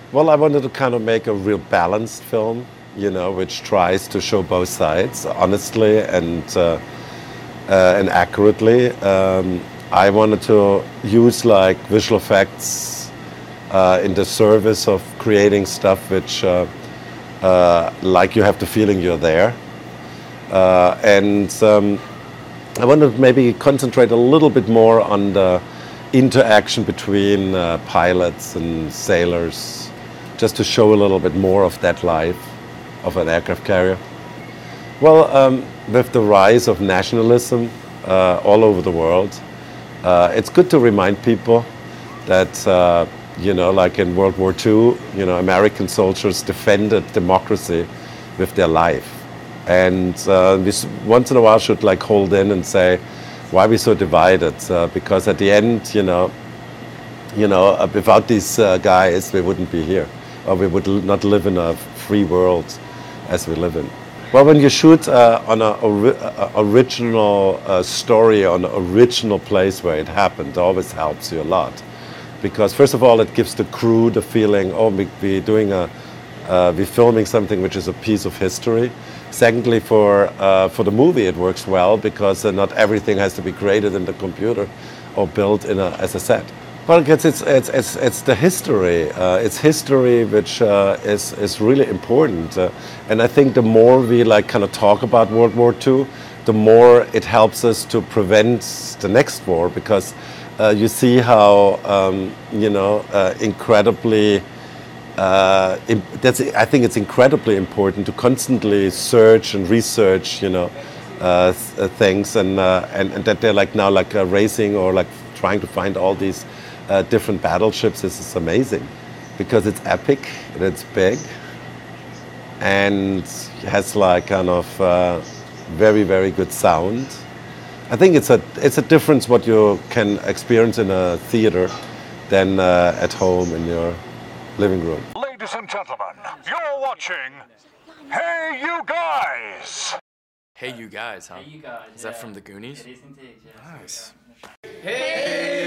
Well, I wanted to kind of make a real balanced film, which tries to show both sides honestly and accurately. I wanted to use like visual effects in the service of creating stuff which, like you have the feeling you're there. And I wanted to maybe concentrate a little bit more on the interaction between pilots and sailors, just to show a little bit more of that life of an aircraft carrier. Well, with the rise of nationalism all over the world, it's good to remind people that, like in World War II, American soldiers defended democracy with their life. And we once in a while should like hold in and say, why are we so divided? Because at the end, without these guys, we wouldn't be here, or we would not live in a free world as we live in. Well, when you shoot on an original story, on an original place where it happened, it always helps you a lot. Because first of all, it gives the crew the feeling, we're filming something which is a piece of history. Secondly, for the movie, it works well because not everything has to be created in the computer or built as a set. Well, it's the history. It's history which is really important, and I think the more we like kind of talk about World War II, the more it helps us to prevent the next war, because you see how incredibly. I think it's incredibly important to constantly search and research, things, and that they're like now like racing or like trying to find all these different battleships. This is amazing because it's epic and it's big and has like kind of very, very good sound. I think it's a difference what you can experience in a theater than at home in your living room. Ladies and gentlemen, you're watching Hey You Guys! Hey You Guys, huh? Hey You Guys. Is that from the Goonies? It is indeed, yes. Nice. Hey